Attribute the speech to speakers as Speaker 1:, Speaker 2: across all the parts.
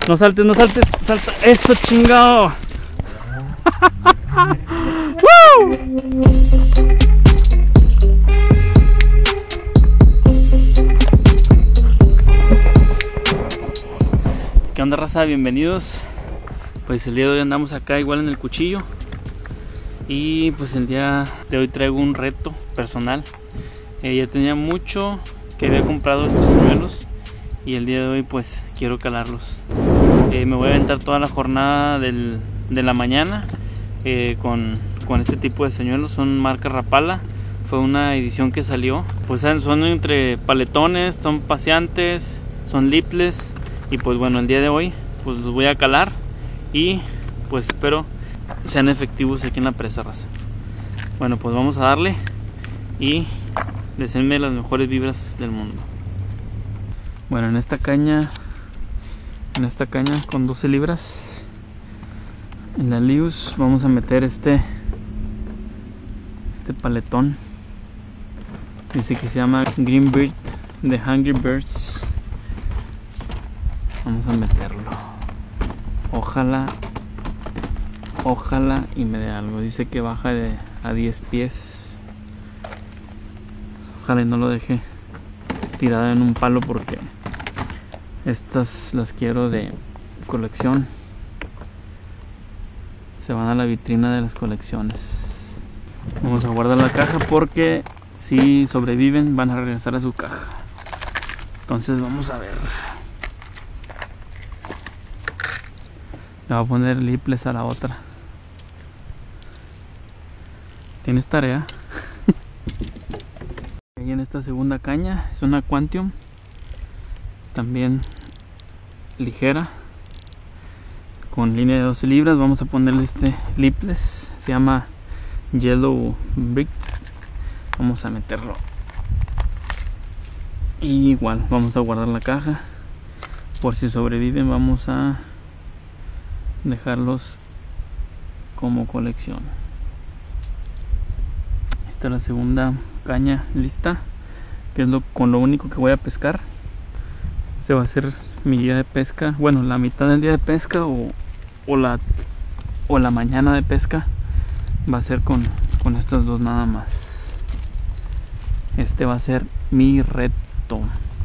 Speaker 1: No saltes, no saltes. Salta. Eso, chingado. ¡Woo! ¿Qué onda, raza? Bienvenidos. Pues el día de hoy andamos acá igual en el cuchillo. Y pues el día de hoy traigo un reto personal. Ya tenía mucho que había comprado estos señuelos y el día de hoy pues quiero calarlos. Me voy a aventar toda la jornada de la mañana con este tipo de señuelos. Son marca Rapala. Fue una edición que salió. Pues son entre paletones, son paseantes, son lipless. Y pues bueno, el día de hoy pues los voy a calar y pues espero sean efectivos aquí en la presa, raza. Bueno, pues vamos a darle y deseenme las mejores vibras del mundo. Bueno, en esta caña con 12 libras en la Lius vamos a meter este paletón. Dice que se llama Green Bird de Hungry Birds. Vamos a meterlo. Ojalá y me dé algo. Dice que baja a 10 pies. Ojalá y no lo deje tirada en un palo, porque estas las quiero de colección. Se van a la vitrina de las colecciones. Vamos a guardar la caja porque si sobreviven van a regresar a su caja. Entonces vamos a ver. Le voy a poner lipless a la otra. ¿Tienes tarea? Ahí en esta segunda caña es una Quantium, también ligera, con línea de 12 libras. Vamos a ponerle este lipless, se llama Yellow Brick. Vamos a meterlo. Y igual vamos a guardar la caja por si sobreviven. Vamos a dejarlos como colección. Esta es la segunda caña lista, que es con lo único que voy a pescar. Se va a hacer mi día de pesca, bueno, la mitad del día de pesca o la mañana de pesca va a ser con estas dos nada más. Este va a ser mi reto.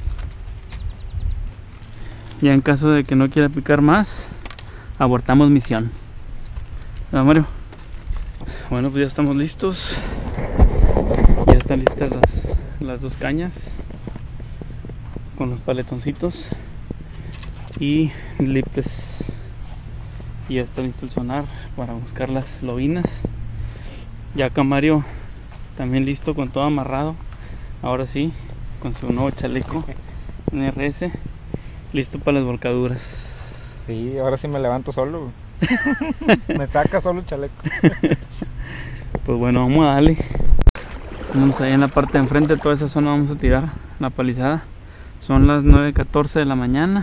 Speaker 1: Ya en caso de que no quiera picar más, abortamos misión. ¿Verdad, Mario? Bueno, pues ya estamos listos. Ya están listas las dos cañas con los paletoncitos y lipless. Y ya está listo el sonar para buscar las lobinas. Ya acá Mario también listo, con todo amarrado. Ahora sí, con su nuevo chaleco NRS, listo para las volcaduras.
Speaker 2: Sí, ahora sí me levanto solo. Me saca solo el chaleco.
Speaker 1: Pues bueno, vamos a darle. Vamos allá en la parte de enfrente, toda esa zona vamos a tirar la palizada. Son las 9:14 de la mañana.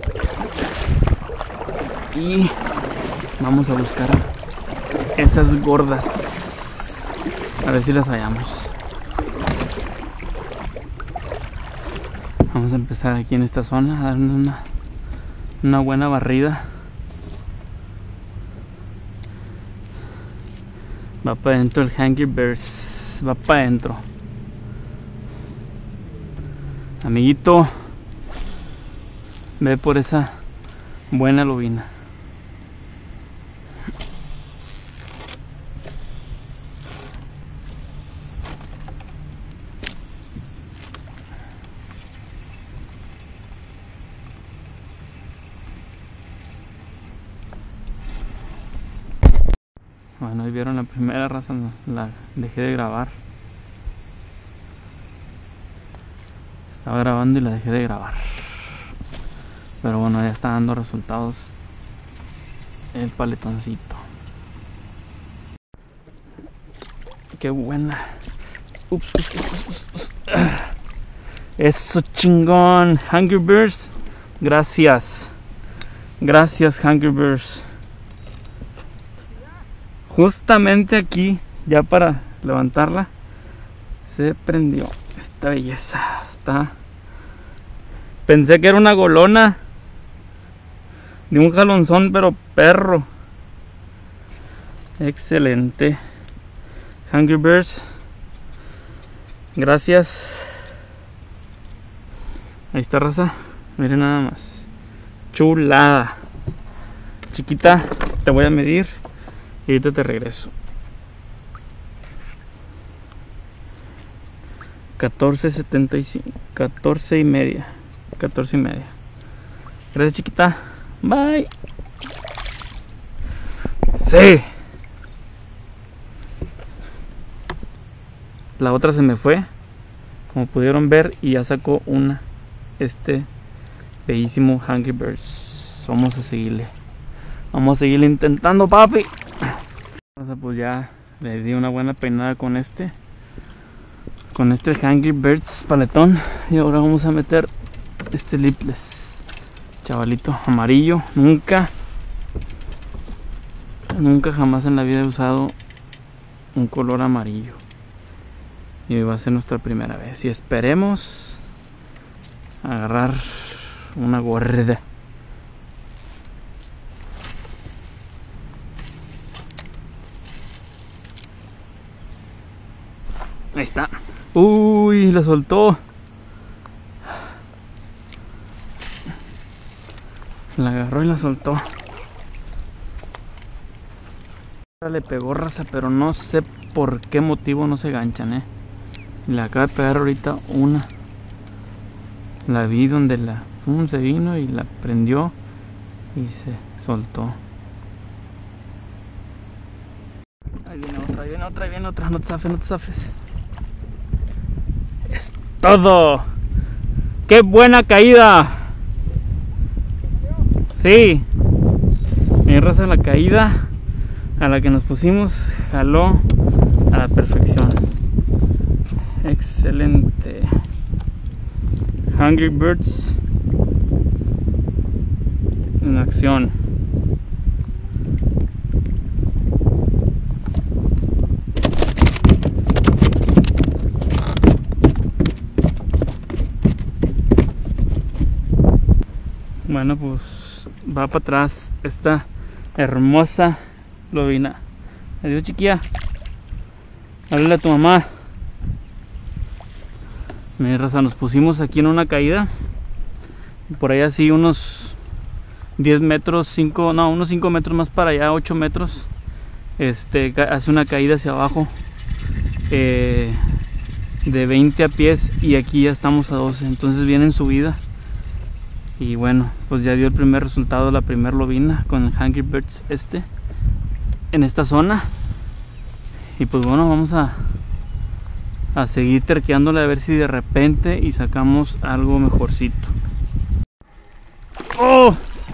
Speaker 1: Y vamos a buscar esas gordas. A ver si las hallamos. Vamos a empezar aquí en esta zona a darle una buena barrida. Va para adentro el Hungry Birds. Va para adentro. Amiguito, ve por esa buena lobina. Bueno, ahí vieron la primera, raza, la dejé de grabar. Estaba grabando y la dejé de grabar. Pero bueno, ya está dando resultados el paletoncito. Qué buena. Ups. Eso, chingón. Hungry Birds, gracias. Gracias, Hungry Birds. Justamente aquí, ya para levantarla, se prendió esta belleza. Pensé que era una golona. De un jalonzón, pero perro. Excelente. Hungry Birds. Gracias. Ahí está, raza. Miren nada más. Chulada. Chiquita, te voy a medir y ahorita te regreso. 14.75, 14 y media. 14 y media. Gracias, chiquita. Bye. Sí. La otra se me fue, como pudieron ver, y ya sacó una. Bellísimo Hungry Birds. Vamos a seguirle. Vamos a seguirle intentando, papi. Pues ya le di una buena peinada con este Hungry Birds paletón. Y ahora vamos a meter este lipless chavalito amarillo. Nunca jamás en la vida he usado un color amarillo, y hoy va a ser nuestra primera vez, y esperemos agarrar una gorda. Ahí está. Uy, la soltó. La agarró y la soltó. Le pegó, raza, pero no sé por qué motivo no se ganchan, Le acaba de pegar ahorita una. La vi donde se vino y la prendió y se soltó. Ahí viene otra, ahí viene otra, ahí viene otra. No te zafes, no te zafes. Es todo. ¡Qué buena caída! Sí. Mi raza, la caída a la que nos pusimos jaló a la perfección. Excelente. Hungry Birds en acción. Bueno, pues va para atrás esta hermosa lobina. Adiós, chiquilla. Háblale a tu mamá. Mi raza, nos pusimos aquí en una caída. Por ahí así unos 10 metros, unos 5 metros más para allá, 8 metros. Hace una caída hacia abajo de 20 a pies, y aquí ya estamos a 12. Entonces viene en subida. Y bueno, pues ya dio el primer resultado, la primer lobina con el Hungry Birds en esta zona. Y pues bueno, vamos a seguir terqueándole a ver si de repente y sacamos algo mejorcito. ¡Oh!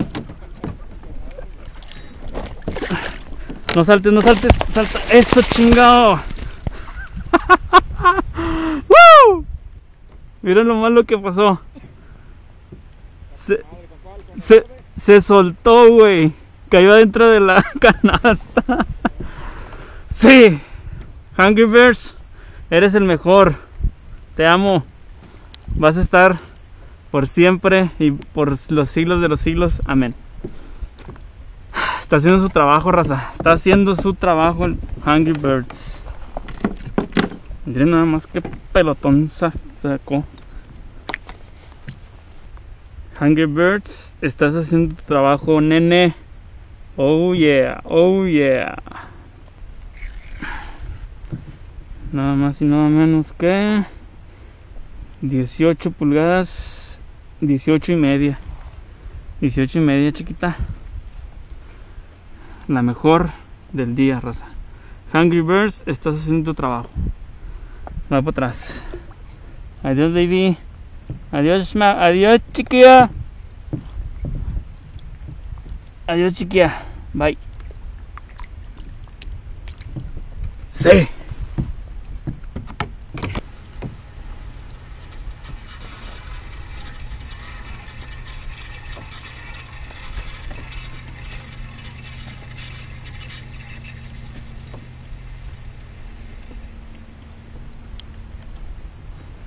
Speaker 1: No saltes, no saltes, salta. ¡Eso, chingado! ¡Woo! Miren lo malo que pasó. Se soltó, güey. Cayó adentro de la canasta. Sí. Hungry Birds, eres el mejor. Te amo. Vas a estar por siempre y por los siglos de los siglos. Amén. Está haciendo su trabajo, raza. Está haciendo su trabajo el Hungry Birds. Miren nada más que pelotón sacó. Hungry Birds, estás haciendo tu trabajo, nene. Oh yeah, oh yeah. Nada más y nada menos que 18 pulgadas, 18 y media. 18 y media, chiquita. La mejor del día, raza. Hungry Birds, estás haciendo tu trabajo. Va para atrás. Adiós, baby. Adiós, adiós, chiquilla. Adiós, chiquilla. Bye. Sí.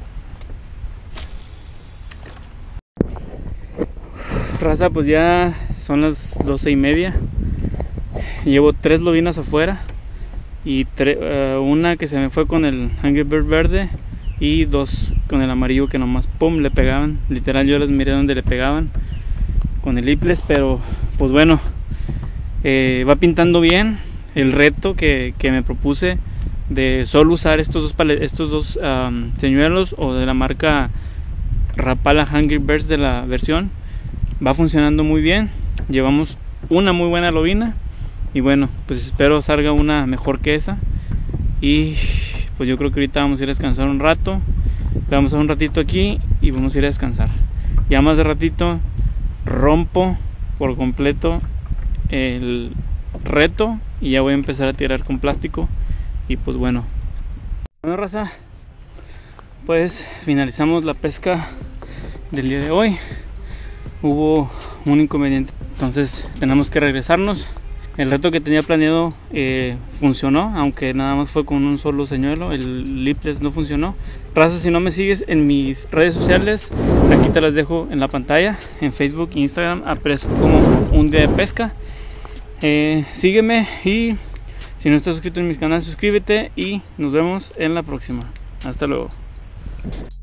Speaker 1: Raza, pues ya son las 12:30. Llevo 3 lobinas afuera y una que se me fue con el Angry Bird verde y 2 con el amarillo que nomás pum le pegaban. Literal yo las miré donde le pegaban con el hipless, pero pues bueno, va pintando bien. El reto que me propuse de solo usar estos dos señuelos o de la marca Rapala Angry Birds de la versión va funcionando muy bien. Llevamos una muy buena lobina y bueno, pues espero salga una mejor que esa. Y pues yo creo que ahorita vamos a ir a descansar un rato. Le vamos a dar un ratito aquí y vamos a ir a descansar. Ya más de ratito rompo por completo el reto y ya voy a empezar a tirar con plástico. Y pues bueno, raza, pues finalizamos la pesca del día de hoy. Hubo un inconveniente, entonces tenemos que regresarnos. El reto que tenía planeado funcionó, aunque nada más fue con un solo señuelo. El lipless no funcionó. Raza, si no me sigues en mis redes sociales, aquí te las dejo en la pantalla. En Facebook e Instagram aparezco como Un Día de Pesca. Sígueme, y si no estás suscrito en mis canales, suscríbete y nos vemos en la próxima. Hasta luego.